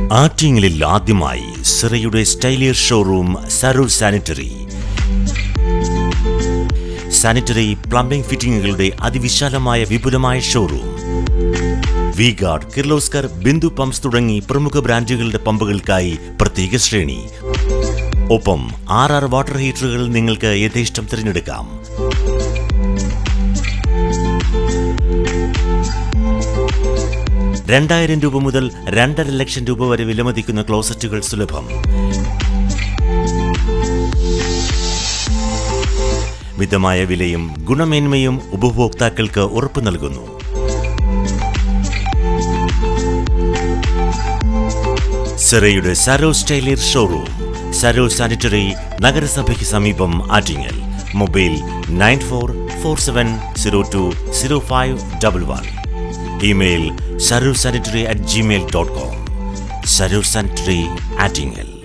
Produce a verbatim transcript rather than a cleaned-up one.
ആറ്റിങ്ങലിൽ ആദ്യമായി സിറയുടെ stylier showroom Saroor sanitary. Sanitary plumbing ഫിറ്റിംഗുകളുടെ അതിവിശാലമായ വിപുലമായ showroom. V guard, Kirloskar, Bindu pumps തുടങ്ങി പ്രമുഖ ബ്രാൻഡുകളുടെ പമ്പുകൾക്കായി പ്രത്യേക ശ്രേണി. ഒപ്പം ആർ ആർ വാട്ടർ ഹീറ്ററുകൾ നിങ്ങൾക്ക് യഥേഷ്ടം തിരഞ്ഞെടുക്കാം. രണ്ടായിരം രൂപ മുതൽ രണ്ടര ലക്ഷം രൂപ വരെ വിലമതിക്കുന്ന ക്ലോസറ്റുകൾ സുലഭം. മിതമായ വിലയും ഗുണമേന്മയും ഉപഭോക്താക്കൾക്ക് ഉറപ്പു നൽകുന്നു. സിറയുടെ Saroor stylier showroom, Saroor sanitary, നഗരസഭയ്ക്ക് സമീപം, Attingal. Mobile nine four four seven zero two zero five double one. Email Saroor sanitary at Gmail dot com. Saroor sanitary, Attingal.